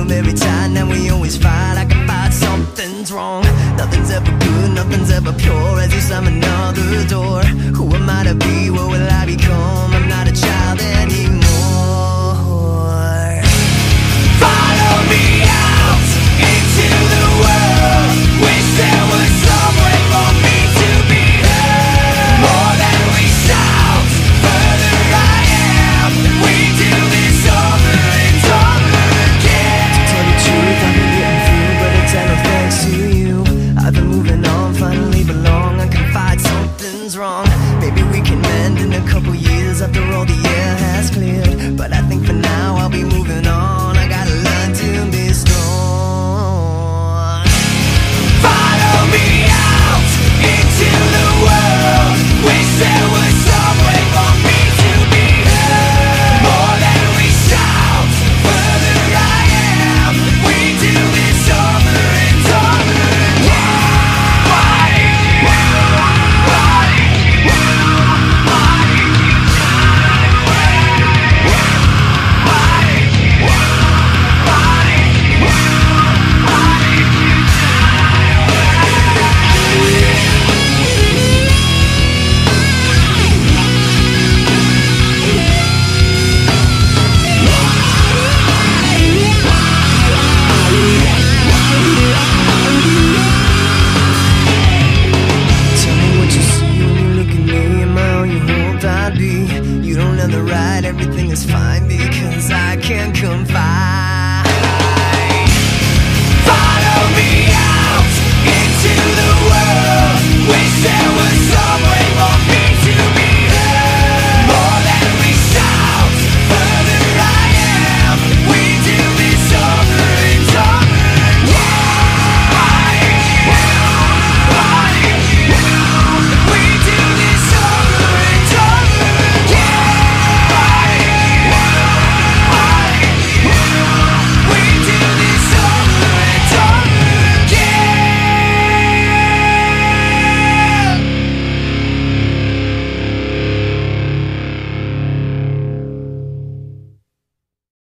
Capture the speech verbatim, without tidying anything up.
them every time. Now we always fight, I can fight something's wrong. Nothing's ever good, nothing's ever pure. As you slam another door, who am I to be? What will I become? I'm not a child anymore. Follow me out into the world. Wish there was some way for me to be heard. More than we shout, further I am. We do this over and over again. To tell the truth, I've been getting through, but it's all thanks to you. I've been moving on, finally belong. I Confide, something's wrong. Maybe we can mend in a couple years after all the air has cleared. But I think for now I'll be moving on. I gotta learn to be strong. Follow me out into the world. Wish there was some way for me to be heard. More than we shout, further I am. We do this over and over again. You don't have the right, everything is fine because I can confide.